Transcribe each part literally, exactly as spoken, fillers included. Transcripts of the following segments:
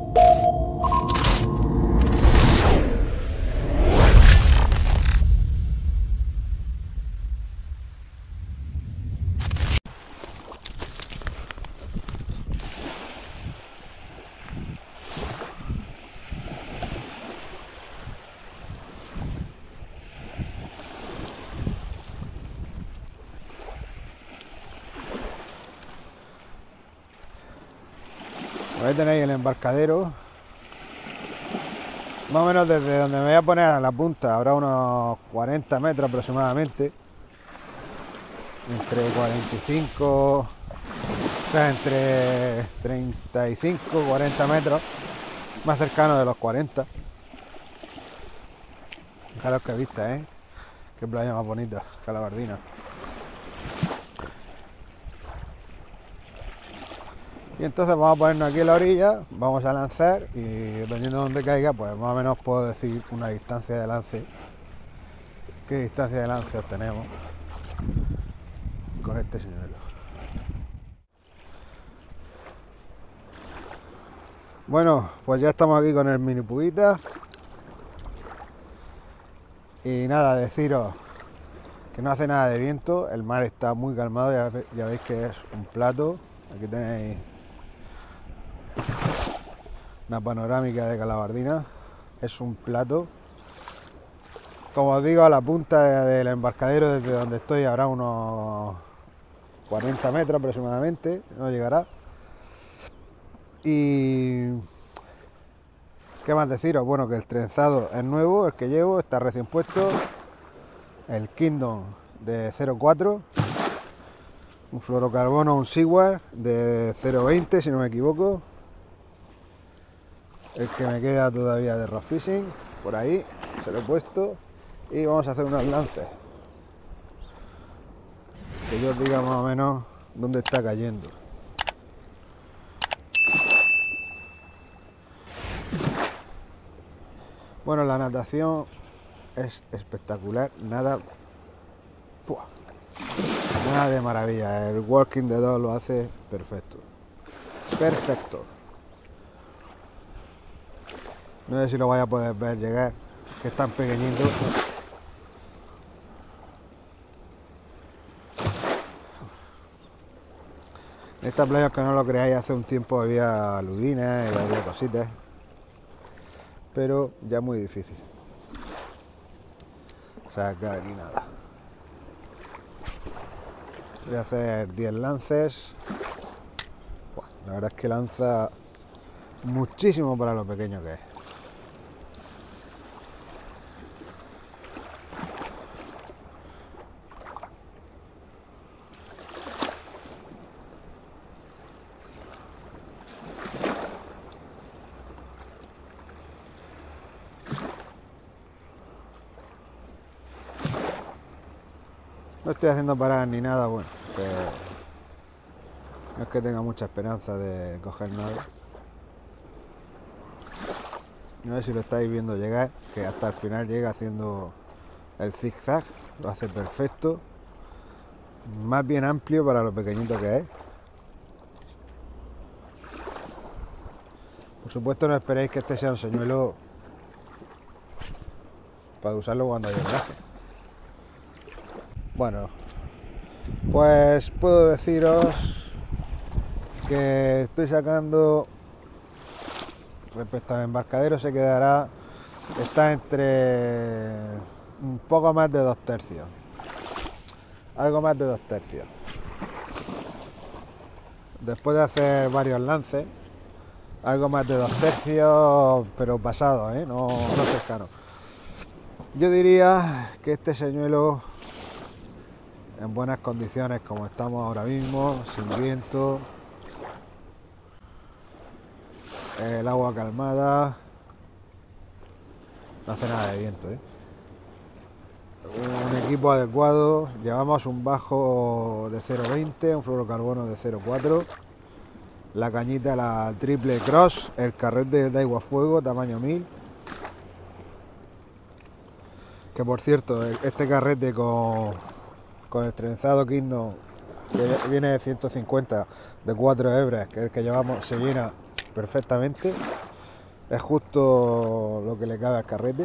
Ahí tenéis el embarcadero. Más o menos desde donde me voy a poner a la punta habrá unos cuarenta metros aproximadamente. Entre cuarenta y cinco, o sea, entre treinta y cinco y cuarenta metros. Más cercano de los cuarenta. Fijaros que vista, ¿eh? Qué playa más bonita, Calabardina. Y entonces vamos a ponernos aquí en la orilla, vamos a lanzar y dependiendo de dónde caiga, pues más o menos puedo decir una distancia de lance. ¿Qué distancia de lance obtenemos con este señuelo? Bueno, pues ya estamos aquí con el mini pubita. Y nada, deciros que no hace nada de viento, el mar está muy calmado, ya, ve, ya veis que es un plato. Aquí tenéis una panorámica de Calabardina, es un plato. Como os digo, a la punta del embarcadero desde donde estoy habrá unos cuarenta metros aproximadamente, no llegará. Y qué más deciros, bueno, que el trenzado es nuevo, el que llevo, está recién puesto, el Kingdom de cero cuatro, un fluorocarbono, un Seaward de cero veinte si no me equivoco, el que me queda todavía de rock fishing, por ahí, se lo he puesto y vamos a hacer unos lances, que yo os diga más o menos dónde está cayendo. Bueno, la natación es espectacular, nada, ¡pua! Nada de maravilla, el walking de dos lo hace perfecto, perfecto. No sé si lo vais a poder ver llegar, que es tan pequeñito. En esta playa, que no lo creáis, hace un tiempo había ludinas y había cositas, pero ya muy difícil. O sea, que aquí nada. Voy a hacer diez lances. Buah, la verdad es que lanza muchísimo para lo pequeño que es. No estoy haciendo paradas ni nada, bueno, que no es que tenga mucha esperanza de coger nada. No sé si lo estáis viendo llegar, que hasta el final llega haciendo el zigzag, lo hace perfecto, más bien amplio para lo pequeñito que es. Por supuesto, no esperéis que este sea un señuelo para usarlo cuando haya viaje. Bueno, pues puedo deciros que estoy sacando, respecto al embarcadero, se quedará, está entre un poco más de dos tercios, algo más de dos tercios. Después de hacer varios lances, algo más de dos tercios, pero pasados, ¿eh? no, no cercanos. Yo diría que este señuelo, en buenas condiciones como estamos ahora mismo, sin viento, el agua calmada, no hace nada de viento, ¿eh? Un equipo adecuado, llevamos un bajo de cero veinte, un fluorocarbono de cero cuatro, la cañita, la triple cross, el carrete de agua fuego tamaño mil, que por cierto, este carrete con con el trenzado Kingdom, que viene de ciento cincuenta de cuatro hebras, que es el que llevamos, se llena perfectamente. Es justo lo que le cabe al carrete.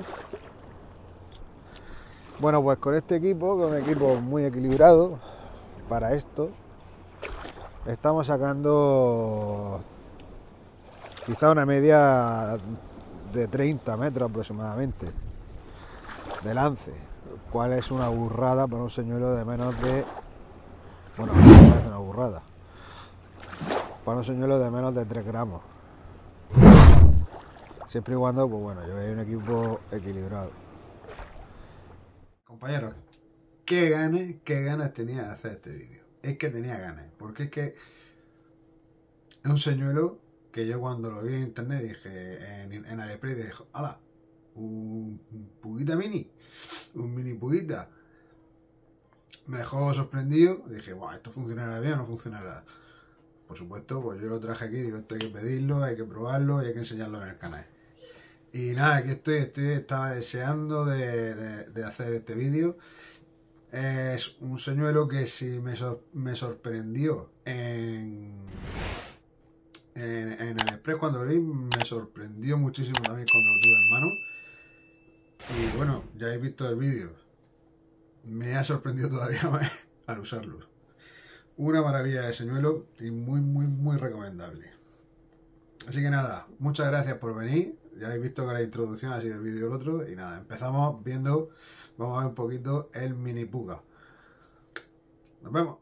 Bueno, pues con este equipo, que es un equipo muy equilibrado para esto, estamos sacando quizá una media de treinta metros aproximadamente de lance, cual es una burrada para un señuelo de menos de, bueno, me parece una burrada, para un señuelo de menos de tres gramos, siempre y cuando, pues bueno, llevéis un equipo equilibrado. Compañeros, qué ganas, qué ganas tenía de hacer este vídeo. Es que tenía ganas, porque es que es un señuelo que yo cuando lo vi en internet dije, en, en AliExpress dije, ¡hala! Un, un puguita mini, un mini puguita. Me dejó sorprendido, dije, bueno, ¿esto funcionará bien o no funcionará? Por supuesto, pues yo lo traje aquí, digo, esto hay que pedirlo, hay que probarlo y hay que enseñarlo en el canal. Y nada, aquí estoy, estoy estaba deseando de, de, de hacer este vídeo. Es un señuelo que sí me, sor, me sorprendió en, en, en AliExpress cuando lo vi, me sorprendió muchísimo también cuando lo tuve en mano. Y bueno, ya habéis visto el vídeo, me ha sorprendido todavía más al usarlo. Una maravilla de señuelo y muy, muy, muy recomendable. Así que nada, muchas gracias por venir. Ya habéis visto que la introducción ha sido el vídeo del otro. Y nada, empezamos viendo, vamos a ver un poquito el mini puga. Nos vemos.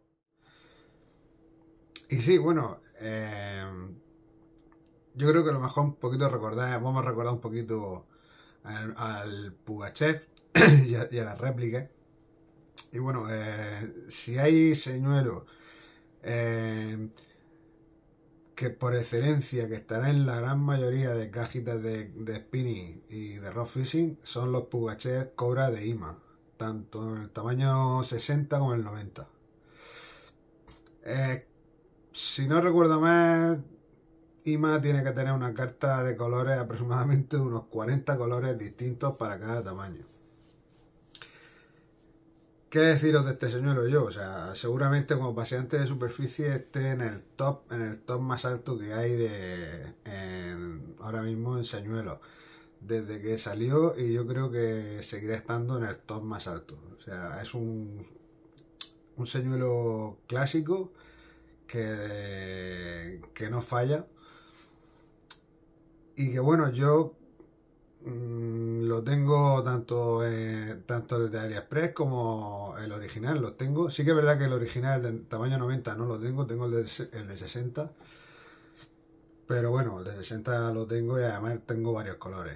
Y sí, bueno, eh, yo creo que a lo mejor un poquito recordar, vamos a recordar un poquito al, al Pugachev y, a, y a las réplicas. Y bueno, eh, si hay señuelos eh, que por excelencia, que estará en la gran mayoría de cajitas de, de spinning y de rock fishing, son los Pugachev Cobra de I M A, tanto en el tamaño sesenta como en el noventa. Eh, si no recuerdo mal, I M A tiene que tener una carta de colores, aproximadamente unos cuarenta colores distintos para cada tamaño. ¿Qué deciros de este señuelo yo? O sea, seguramente como paseante de superficie esté en el top, en el top más alto que hay de en, ahora mismo en señuelos. Desde que salió, y yo creo que seguirá estando en el top más alto. O sea, es un, un señuelo clásico que, que no falla. Y que bueno, yo mmm, lo tengo tanto, eh, tanto el de AliExpress como el original, los tengo. Sí que es verdad que el original del tamaño noventa no lo tengo, tengo el de, el de sesenta. Pero bueno, el de sesenta lo tengo y además tengo varios colores.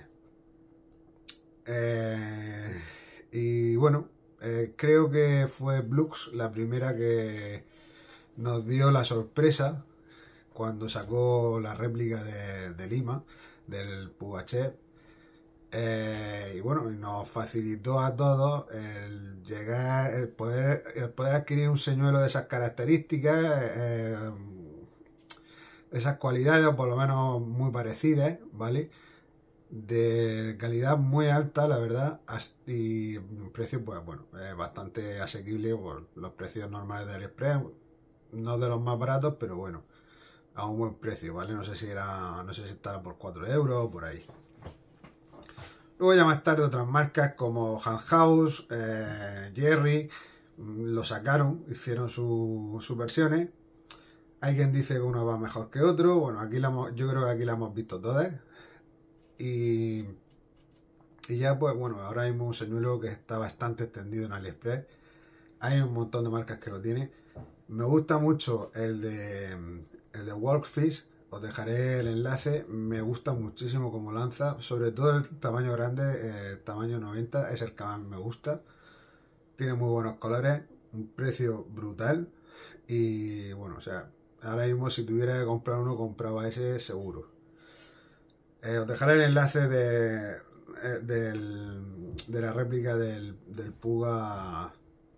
Eh, y bueno, eh, creo que fue Blux la primera que nos dio la sorpresa cuando sacó la réplica de, de Lima, del Pugachev. Eh, y bueno, nos facilitó a todos el llegar, el poder, el poder adquirir un señuelo de esas características, eh, esas cualidades, o por lo menos muy parecidas, ¿vale? De calidad muy alta, la verdad, y un precio, pues bueno, eh, bastante asequible por los precios normales de AliExpress, no de los más baratos, pero bueno, a un buen precio, ¿vale? No sé si era, no sé si estará por cuatro euros o por ahí. Luego ya más tarde otras marcas como Handhouse, eh, Jerry, lo sacaron, hicieron sus su versiones. Hay quien dice que uno va mejor que otro. Bueno, aquí la hemos, yo creo que aquí la hemos visto todas. Y, y ya pues bueno, ahora mismo un señuelo que está bastante extendido en AliExpress. Hay un montón de marcas que lo tienen. Me gusta mucho el de, el de Walkfish. Os dejaré el enlace, me gusta muchísimo como lanza, sobre todo el tamaño grande, el tamaño noventa es el que más me gusta. Tiene muy buenos colores, un precio brutal y bueno, o sea, ahora mismo si tuviera que comprar uno, compraba ese seguro. Eh, os dejaré el enlace de, de, de la réplica del, del Puga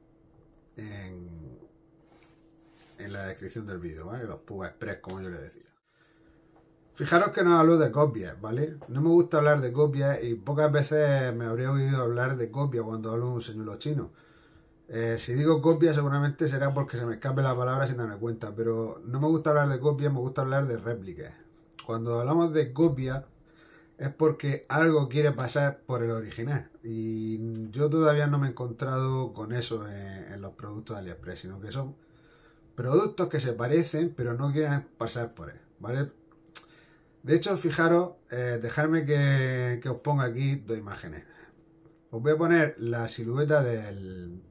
en, en la descripción del vídeo, ¿vale? Los Puga Express, como yo le decía. Fijaros que no hablo de copias, ¿vale? No me gusta hablar de copias y pocas veces me habría oído hablar de copia cuando hablo de un señuelo chino. Eh, si digo copia seguramente será porque se me escape la palabra sin darme cuenta, pero no me gusta hablar de copia, me gusta hablar de réplicas. Cuando hablamos de copia, es porque algo quiere pasar por el original. Y yo todavía no me he encontrado con eso en, en los productos de AliExpress, sino que son productos que se parecen, pero no quieren pasar por él, ¿vale? De hecho, fijaros, eh, dejadme que, que os ponga aquí dos imágenes. Os voy a poner la silueta del,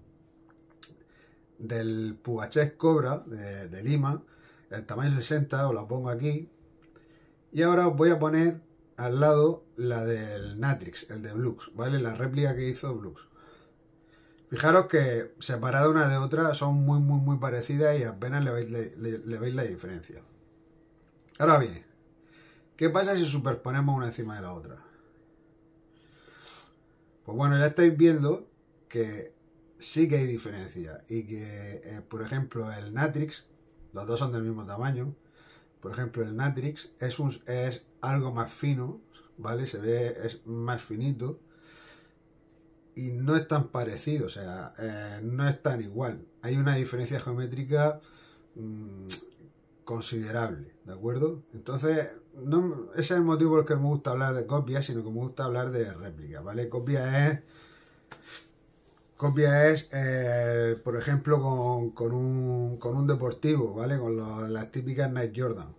del Pugaches Cobra de, de Lima, el tamaño sesenta, os la pongo aquí. Y ahora os voy a poner al lado la del Natrix, el de Blux, ¿vale? La réplica que hizo Blux. Fijaros que separadas una de otra son muy muy muy parecidas y apenas le veis, le, le, le veis la diferencia. Ahora bien, ¿qué pasa si superponemos una encima de la otra? Pues bueno, ya estáis viendo que sí que hay diferencia y que, eh, por ejemplo, el Natrix, los dos son del mismo tamaño. Por ejemplo, el Natrix es, un, es algo más fino, ¿vale? Se ve, es más finito y no es tan parecido, o sea, eh, no es tan igual. Hay una diferencia geométrica mmm, considerable, ¿de acuerdo? Entonces, no, ese es el motivo por el que no me gusta hablar de copias, sino que me gusta hablar de réplicas, ¿vale? Copia es... Copia es, eh, por ejemplo, con, con, un, con un deportivo, ¿vale? Con lo, las típicas Nike Jordan.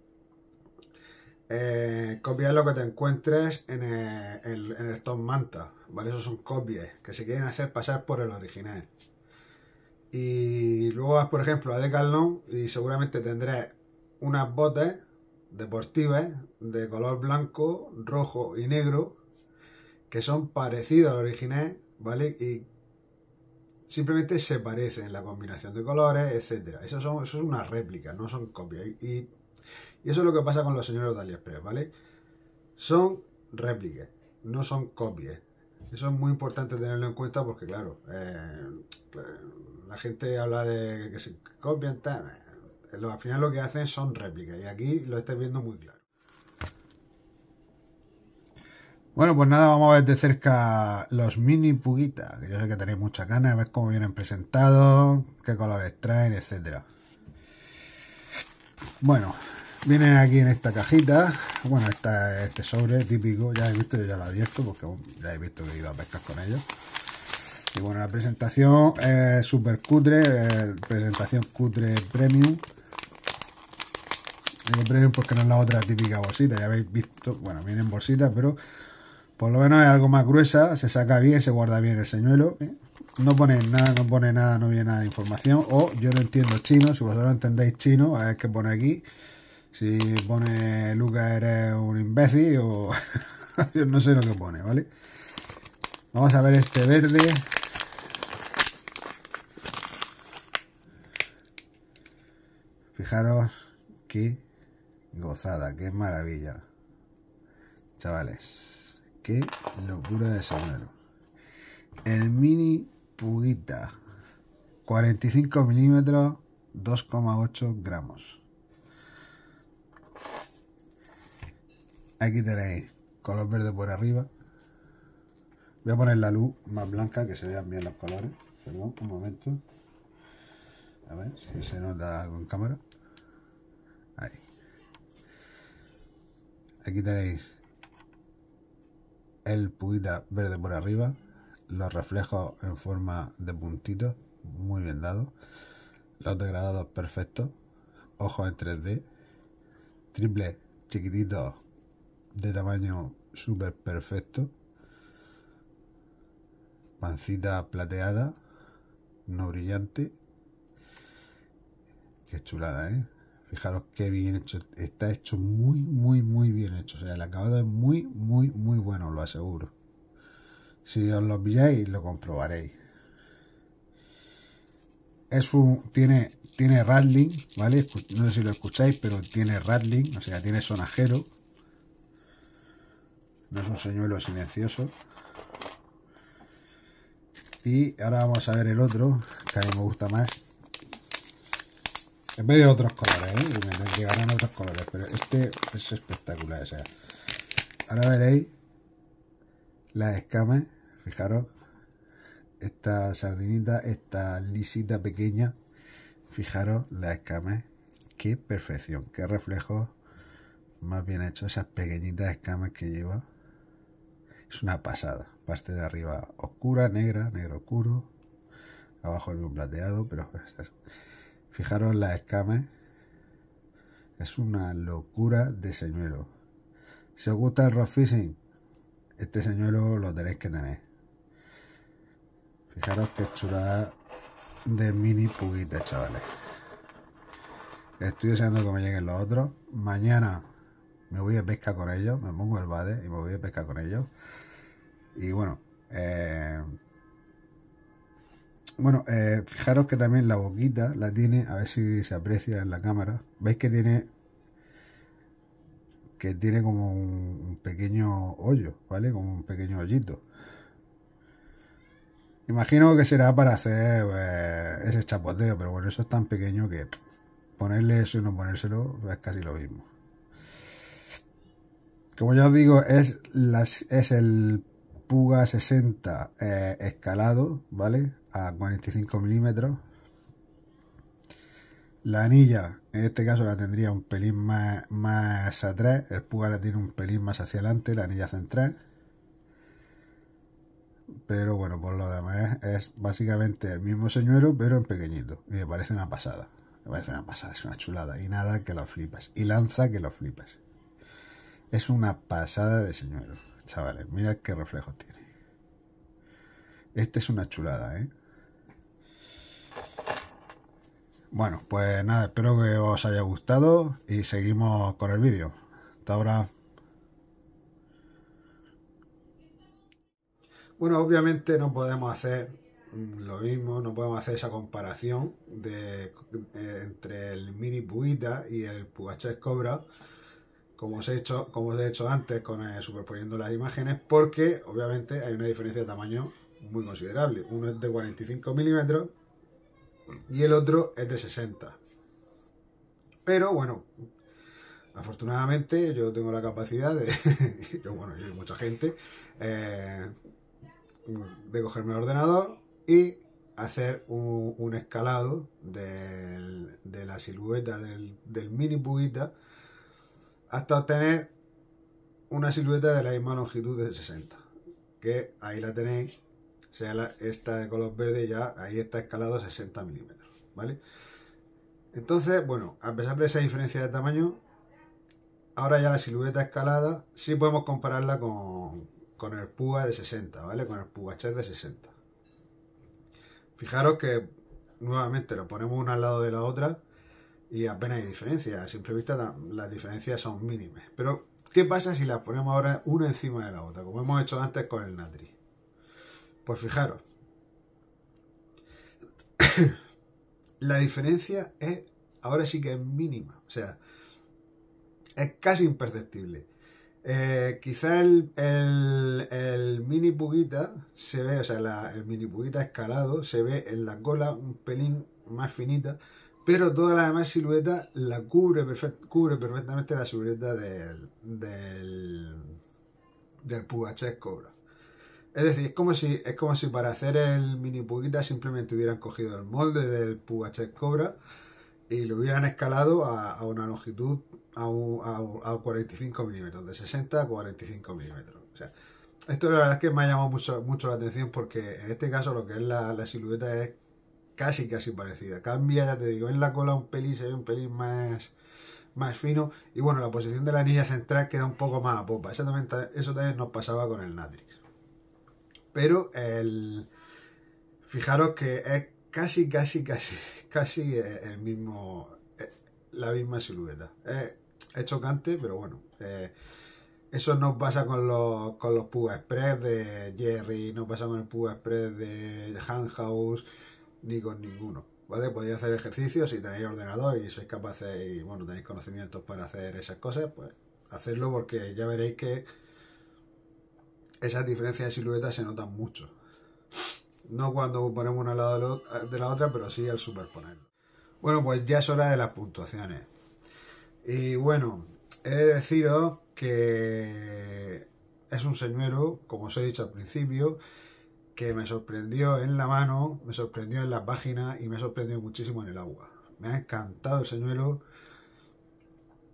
Eh, copia es lo que te encuentres en el, en, en el Tom Manta, ¿vale? Esos son copias que se quieren hacer pasar por el original. Y luego vas, por ejemplo, a Decathlon y seguramente tendrás unas botas deportivas de color blanco, rojo y negro que son parecidos al original, ¿vale? Y simplemente se parecen en la combinación de colores, etcétera. Eso, son, eso es una réplica, no son copias. Y, y eso es lo que pasa con los señores de AliExpress, ¿vale? Son réplicas, no son copias. Eso es muy importante tenerlo en cuenta porque, claro, eh, la gente habla de que se copian, tal. Al final lo que hacen son réplicas y aquí lo estáis viendo muy claro. Bueno, pues nada, vamos a ver de cerca los mini Puguita, que yo sé que tenéis muchas ganas de ver cómo vienen presentados, qué colores traen, etcétera. Bueno, vienen aquí en esta cajita. Bueno, esta, este sobre típico, ya he visto, yo ya lo he abierto porque ya he visto que he ido a pescar con ellos. Y bueno, la presentación es súper cutre, eh, presentación cutre premium. Digo premium porque no es la otra típica bolsita, ya habéis visto, bueno, viene en bolsita, pero por lo menos es algo más gruesa, se saca bien, se guarda bien el señuelo. ¿eh? No pone nada, no pone nada, no viene nada de información. O yo no entiendo chino, si vosotros entendéis chino, a ver qué pone aquí. Si pone Lucas eres un imbécil o yo no sé lo que pone, ¿vale? Vamos a ver este verde. Fijaros qué gozada, qué maravilla. Chavales, qué locura de señuelo. El mini Puguita, cuarenta y cinco milímetros, dos coma ocho gramos. Aquí tenéis color verde por arriba. Voy a poner la luz más blanca, que se vean bien los colores. Perdón, un momento. A ver si se nota con cámara. Ahí. Aquí tenéis el Puguita verde por arriba. Los reflejos en forma de puntitos, muy bien dados. Los degradados perfectos. Ojos en tres D. Triple chiquititos de tamaño súper perfecto. Pancita plateada, no brillante. Qué chulada, ¿eh? Fijaros qué bien hecho. Está hecho muy, muy, muy bien hecho. O sea, el acabado es muy, muy, muy bueno, os lo aseguro. Si os lo pilláis, lo comprobaréis. Es un, tiene, tiene rattling, ¿vale? No sé si lo escucháis, pero tiene rattling, o sea, tiene sonajero. No es un señuelo silencioso. Y ahora vamos a ver el otro, que a mí me gusta más. En vez de otros colores, ¿eh? Me llegarán otros colores, pero este es espectacular. O sea, ahora veréis las escamas. Fijaros, esta sardinita, esta lisita pequeña. Fijaros las escamas. Qué perfección, qué reflejos más bien hecho, esas pequeñitas escamas que lleva. Es una pasada. Parte de arriba oscura, negra, negro oscuro. Abajo el plateado, pero fijaros las escamas. Es una locura de señuelo. Si os gusta el rock fishing, este señuelo lo tenéis que tener. Fijaros que chulada de mini puguitas, chavales. Estoy deseando que me lleguen los otros. Mañana me voy de pesca con ellos. Me pongo el bade y me voy de pesca con ellos. Y bueno, eh, bueno, eh, fijaros que también la boquita la tiene, a ver si se aprecia en la cámara. Veis que tiene que tiene como un pequeño hoyo, ¿vale? Como un pequeño hoyito. Imagino que será para hacer pues, ese chapoteo, pero bueno, eso es tan pequeño que pff, ponerle eso y no ponérselo es casi lo mismo. Como ya os digo, es, las, es el Puga sesenta eh, escalado, ¿vale? A cuarenta y cinco milímetros. La anilla, en este caso la tendría un pelín más, más atrás. El Puga la tiene un pelín más hacia adelante, la anilla central. Pero bueno, por lo demás es básicamente el mismo señuelo, pero en pequeñito. Y me parece una pasada. Me parece una pasada, es una chulada. Y nada, que lo flipas. Y lanza que lo flipas. Es una pasada de señuelo, chavales. Mirad qué reflejos tiene. Este es una chulada, ¿eh? Bueno, pues nada, espero que os haya gustado y seguimos con el vídeo. Hasta ahora. Bueno, obviamente no podemos hacer lo mismo, no podemos hacer esa comparación de, eh, entre el mini puguita y el Pugachés Cobra, como os he hecho, como os he hecho antes con el, superponiendo las imágenes, porque obviamente hay una diferencia de tamaño muy considerable. Uno es de cuarenta y cinco milímetros y el otro es de sesenta. Pero bueno, afortunadamente yo tengo la capacidad de, yo bueno, yo y mucha gente, eh, de cogerme el ordenador y hacer un, un escalado del, de la silueta del, del mini puguita hasta obtener una silueta de la misma longitud de sesenta, que ahí la tenéis, sea la, esta de color verde ya, ahí está escalado a sesenta milímetros, ¿vale? Entonces, bueno, a pesar de esa diferencia de tamaño, ahora ya la silueta escalada sí podemos compararla con, con el Puga de sesenta, ¿vale? Con el Pugachés de sesenta. Fijaros que nuevamente lo ponemos una al lado de la otra y apenas hay diferencia. A simple vista las diferencias son mínimas. Pero, ¿qué pasa si las ponemos ahora una encima de la otra? Como hemos hecho antes con el Natri. Pues fijaros. La diferencia es, ahora sí que es mínima. O sea, es casi imperceptible. Eh, quizá el, el, el mini puguita se ve, o sea, la, el mini puguita escalado se ve en la cola un pelín más finita, pero toda la demás silueta la cubre, perfect, cubre perfectamente la silueta del, del, del Pugachés Cobra. Es decir, es como si, es como si para hacer el mini puguita simplemente hubieran cogido el molde del Pugachés Cobra y lo hubieran escalado a, a una longitud a, un, a, a cuarenta y cinco milímetros, de sesenta a cuarenta y cinco milímetros. O sea, esto la verdad es que me ha llamado mucho, mucho la atención porque en este caso lo que es la, la silueta es casi casi parecida. Cambia, ya te digo, en la cola un pelín, se ve un pelín más, más fino y bueno, la posición de la anilla central queda un poco más a popa. Eso también, eso también nos pasaba con el Natrix. Pero el, fijaros que es casi, casi, casi, casi el mismo, la misma silueta. Es, es chocante, pero bueno, eh, eso no pasa con los, con los Puga Express de Jerry, no pasa con el Puga Express de Handhouse, ni con ninguno, ¿vale? Podéis hacer ejercicios si tenéis ordenador y sois capaces y bueno, tenéis conocimientos para hacer esas cosas, pues hacerlo porque ya veréis que esas diferencias de silueta se notan mucho. No cuando ponemos una al lado de la otra, pero sí al superponer. Bueno, pues ya es hora de las puntuaciones. Y bueno, he de deciros que es un señuelo, como os he dicho al principio, que me sorprendió en la mano, me sorprendió en la página y me sorprendió muchísimo en el agua. Me ha encantado el señuelo.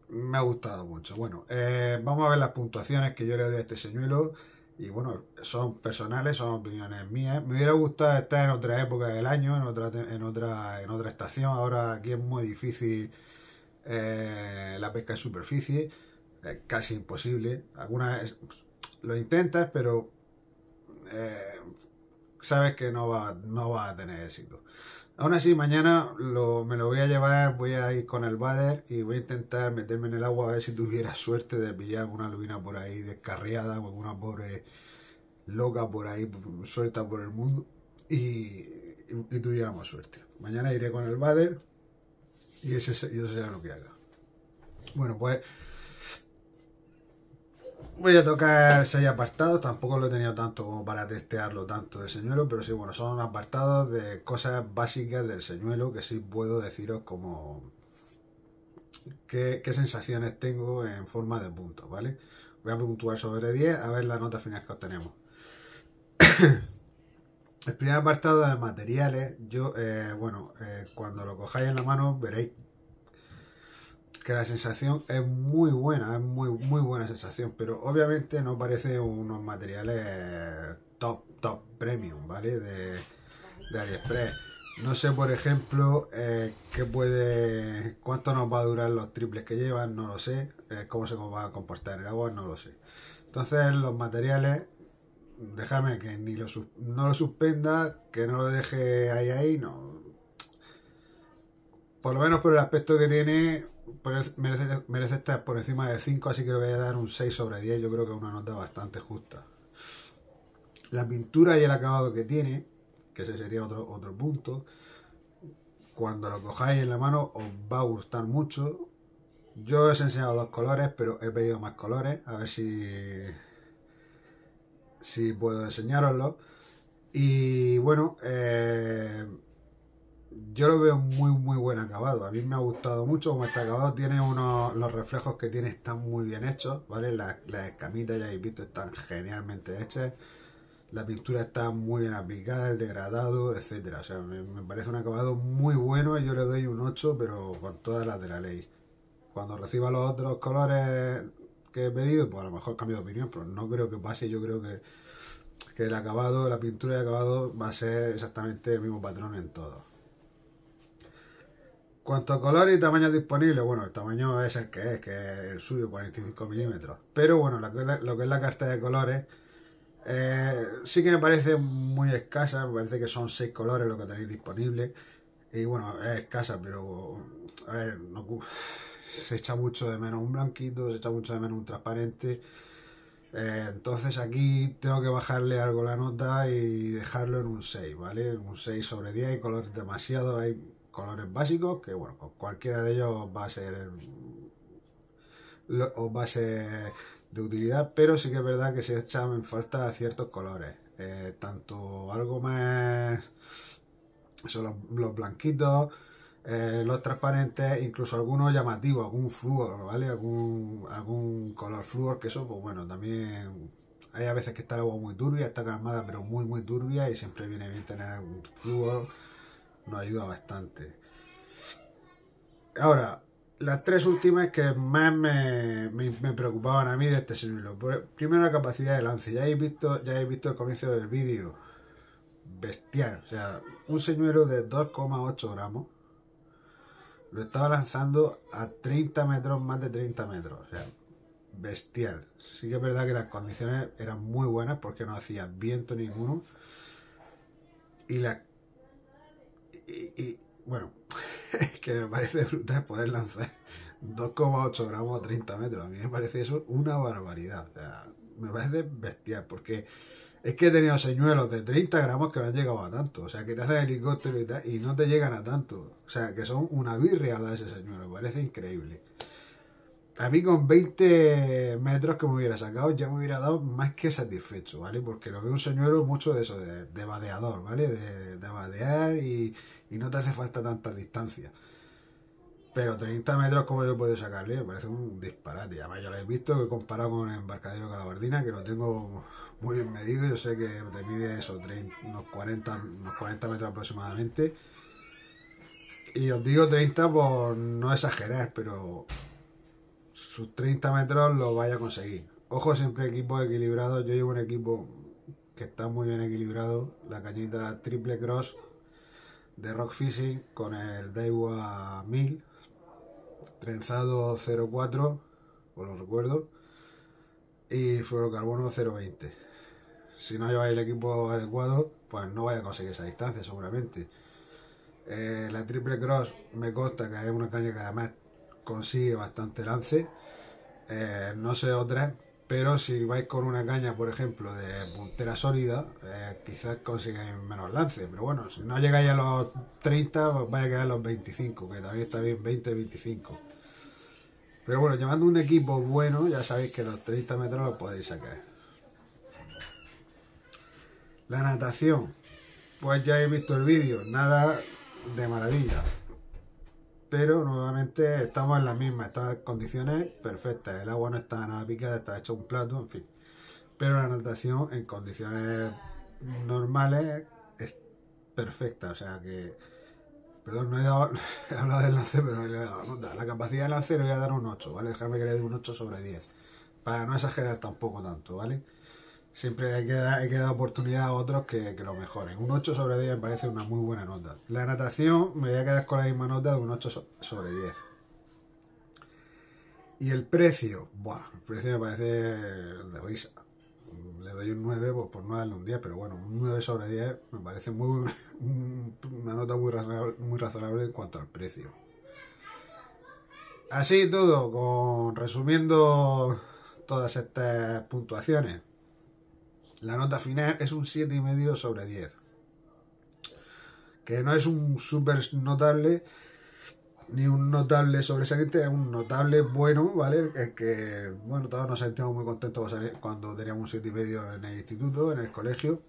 me ha gustado mucho. Bueno, eh, vamos a ver las puntuaciones que yo le doy a este señuelo. Y bueno, son personales, son opiniones mías. Me hubiera gustado estar en otra época del año, en otra, en otra, en otra estación. Ahora aquí es muy difícil eh, la pesca en superficie, eh, casi imposible. Algunas vez lo intentas, pero eh, sabes que no va, no va a tener éxito. Aún así, mañana lo, me lo voy a llevar, voy a ir con el bader y voy a intentar meterme en el agua a ver si tuviera suerte de pillar alguna lubina por ahí descarriada o alguna pobre loca por ahí suelta por el mundo y, y, y tuviéramos suerte. Mañana iré con el bader y ese, y eso será lo que haga. Bueno, pues voy a tocar seis apartados, tampoco lo he tenido tanto como para testearlo tanto del señuelo, pero sí, bueno, son apartados de cosas básicas del señuelo que sí puedo deciros como qué, qué sensaciones tengo en forma de puntos, ¿vale? Voy a puntuar sobre diez a ver la nota final que obtenemos. El primer apartado de materiales, yo, eh, bueno, eh, cuando lo cojáis en la mano veréis que la sensación es muy buena, es muy, muy buena sensación, pero obviamente no parece unos materiales top, top premium, ¿vale? De, de AliExpress. No sé, por ejemplo, eh, qué puede, cuánto nos va a durar los triples que llevan, no lo sé. Eh, cómo se va a comportar en el agua, no lo sé. Entonces, los materiales, déjame que ni lo, no lo suspenda, que no lo deje ahí, ahí, no. Por lo menos por el aspecto que tiene, merece, merece estar por encima de cinco, así que le voy a dar un seis sobre diez. Yo creo que es una nota bastante justa. La pintura y el acabado que tiene, que ese sería otro, otro punto, cuando lo cojáis en la mano os va a gustar mucho. Yo os he enseñado dos colores, pero he pedido más colores, a ver si, si puedo enseñároslo. Y bueno, eh, yo lo veo muy muy buen acabado. A mí me ha gustado mucho como este acabado. Tiene unos, los reflejos que tiene están muy bien hechos, ¿vale? Las, las escamitas, ya habéis visto, están genialmente hechas. La pintura está muy bien aplicada, el degradado, etcétera. O sea, me, me parece un acabado muy bueno y yo le doy un ocho, pero con todas las de la ley. Cuando reciba los otros colores que he pedido, pues a lo mejor cambio de opinión, pero no creo que pase. Yo creo que, que el acabado, la pintura y el acabado va a ser exactamente el mismo patrón en todos. Cuanto a color y tamaño disponible, bueno, el tamaño es el que es, que es el suyo, cuarenta y cinco milímetros. Pero bueno, lo que es la, lo que es la carta de colores, eh, sí que me parece muy escasa, me parece que son seis colores lo que tenéis disponible. Y bueno, es escasa, pero a ver, no, se echa mucho de menos un blanquito, se echa mucho de menos un transparente. Eh, entonces aquí tengo que bajarle algo la nota y dejarlo en un seis, ¿vale? Un seis sobre diez, hay colores demasiado, hay colores básicos que bueno, con cualquiera de ellos va a ser os va a ser de utilidad, pero sí que es verdad que se echan en falta ciertos colores, eh, tanto algo más, son los, los blanquitos, eh, los transparentes, incluso algunos llamativos, algún flúor, ¿vale? Algún, algún color flúor, que eso, pues bueno, también hay a veces que está el agua muy turbia, está calmada, pero muy muy turbia, y siempre viene bien tener un flúor, nos ayuda bastante. Ahora, las tres últimas que más me, me, me preocupaban a mí de este señuelo. Primero, la capacidad de lance. Ya habéis visto, ya habéis visto el comienzo del vídeo. Bestial. O sea, un señuelo de dos coma ocho gramos. Lo estaba lanzando a treinta metros, más de treinta metros. O sea, bestial. Sí que es verdad que las condiciones eran muy buenas porque no hacía viento ninguno. Y la... Y, y bueno, es que me parece brutal poder lanzar dos coma ocho gramos a treinta metros. A mí me parece eso una barbaridad. O sea, me parece bestial porque es que he tenido señuelos de treinta gramos que no han llegado a tanto. O sea, que te hacen helicóptero y tal y no te llegan a tanto. O sea, que son una birria la de ese señuelo. Me parece increíble. A mí con veinte metros que me hubiera sacado ya me hubiera dado más que satisfecho, ¿vale? Porque lo veo un señuelo mucho de eso, de, de vadeador, ¿vale? De, de vadear y, y no te hace falta tanta distancia. Pero treinta metros como yo puedo sacarle, me parece un disparate. Además yo lo he visto, he comparado con el embarcadero Calabardina, que lo tengo muy bien medido. Yo sé que te mide eso, treinta, unos, cuarenta, unos cuarenta metros aproximadamente. Y os digo treinta por no exagerar, pero... sus treinta metros los vaya a conseguir. Ojo, siempre equipos equilibrados. Yo llevo un equipo que está muy bien equilibrado, la cañita Triple Cross de Rock Fishing con el Daiwa mil, trenzado cero cuatro, os lo recuerdo, y fluorocarbono cero veinte. Si no lleváis el equipo adecuado, pues no vais a conseguir esa distancia seguramente. Eh, la Triple Cross me consta que es una caña que además consigue bastante lance. Eh, no sé otras, pero si vais con una caña, por ejemplo, de puntera sólida, eh, quizás consigáis menos lance. Pero bueno, si no llegáis a los treinta, pues vais a quedar a los veinticinco, que también está bien, veinte, veinticinco. Pero bueno, llevando un equipo bueno, ya sabéis que los treinta metros los podéis sacar. La natación, pues ya he visto el vídeo, nada de maravilla. Pero nuevamente estamos en las mismas, estamos en condiciones perfectas. El agua no está nada picada, está hecho un plato, en fin. Pero la natación en condiciones normales es perfecta, o sea que... Perdón, no he, dado, he hablado del lance, pero no le he dado nota. La capacidad de lance le voy a dar un ocho, ¿vale? Dejarme que le dé un ocho sobre diez. Para no exagerar tampoco tanto, ¿vale? Siempre hay que dar, hay que dar oportunidad a otros que, que lo mejoren. Un ocho sobre diez me parece una muy buena nota. La natación me voy a quedar con la misma nota de un ocho sobre diez. Y el precio, buah, el precio me parece de risa. Le doy un nueve pues, por no darle un diez, pero bueno, un nueve sobre diez me parece muy, una nota muy razonable, muy razonable en cuanto al precio. Así todo, con, resumiendo todas estas puntuaciones. La nota final es un siete coma cinco sobre diez. Que no es un súper notable, ni un notable sobresaliente, es un notable bueno, ¿vale? Es que, bueno, todos nos sentimos muy contentos cuando teníamos un siete coma cinco en el instituto, en el colegio.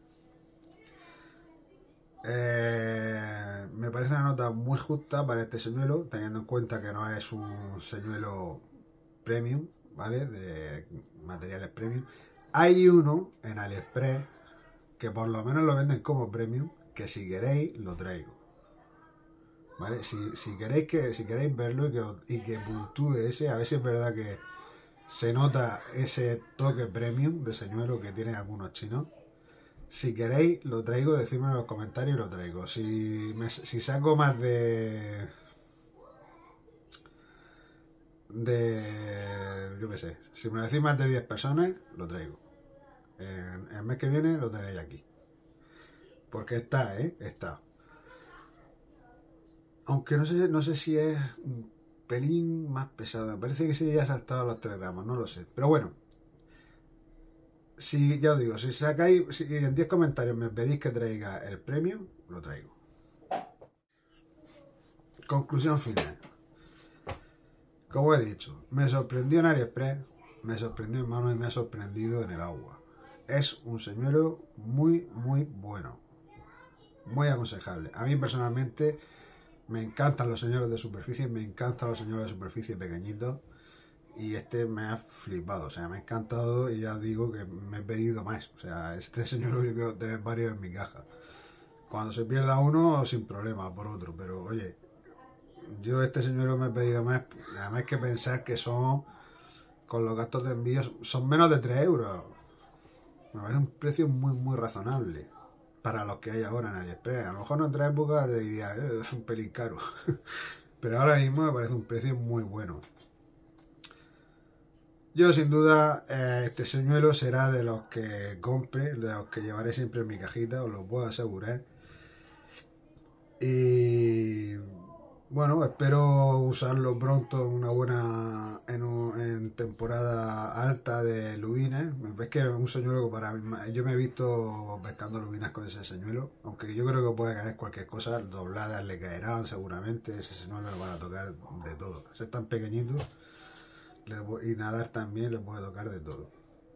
Eh, me parece una nota muy justa para este señuelo, teniendo en cuenta que no es un señuelo premium, ¿vale? De materiales premium. Hay uno en AliExpress que por lo menos lo venden como premium, que si queréis lo traigo, ¿vale? Si, si queréis que si queréis verlo y que, y que puntúe ese, a ver si es verdad que se nota ese toque premium de señuelo que tienen algunos chinos. Si queréis lo traigo, decidme en los comentarios y lo traigo. Si, me, si saco más de... de... yo qué sé, si me lo decís más de diez personas, lo traigo. En el mes que viene lo tenéis aquí. Porque está, ¿eh? Está. Aunque no sé, no sé si es un pelín más pesado. Me parece que sí ya ha saltado los telegramos, no lo sé. Pero bueno. Si, ya os digo, si sacáis, si en diez comentarios me pedís que traiga el premio, lo traigo. Conclusión final. Como he dicho, me sorprendió en AliExpress, me sorprendió en mano y me ha sorprendido en el agua. Es un señuelo muy, muy bueno. Muy aconsejable. A mí personalmente me encantan los señuelos de superficie, me encantan los señuelos de superficie pequeñitos. Y este me ha flipado, o sea, me ha encantado y ya os digo que me he pedido más. O sea, este señuelo yo quiero tener varios en mi caja. Cuando se pierda uno, sin problema, por otro. Pero oye, yo este señuelo me he pedido más. Además hay que pensar que son, con los gastos de envío, son menos de tres euros. Me parece un precio muy, muy razonable para los que hay ahora en AliExpress. A lo mejor en otra época te diría, eh, es un pelín caro. Pero ahora mismo me parece un precio muy bueno. Yo sin duda eh, este señuelo será de los que compre, de los que llevaré siempre en mi cajita, os lo puedo asegurar. Y bueno, espero usarlo pronto en una buena, en, un, en temporada alta de lubines. Es que es un señuelo que para mí, yo me he visto pescando lubinas con ese señuelo, aunque yo creo que puede caer cualquier cosa, dobladas le caerán seguramente, ese señuelo le van a tocar de todo. Ser tan pequeñito y nadar también le puede tocar de todo.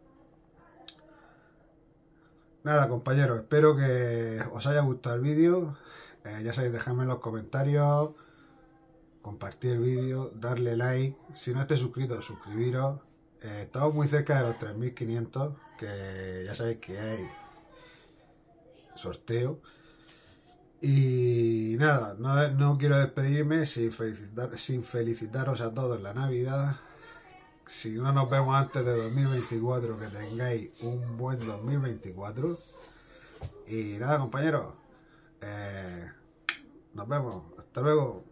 Nada, compañeros, espero que os haya gustado el vídeo. Eh, ya sabéis, dejadme en los comentarios, compartir el vídeo, darle like. Si no estáis suscritos, suscribiros. Eh, estamos muy cerca de los tres mil quinientos, que ya sabéis que hay sorteo. Y nada, no, no quiero despedirme sin, felicitar, sin felicitaros a todos la Navidad. si no nos vemos antes de dos mil veinticuatro, que tengáis un buen dos mil veinticuatro. Y nada, compañeros, eh, nos vemos. Hasta luego.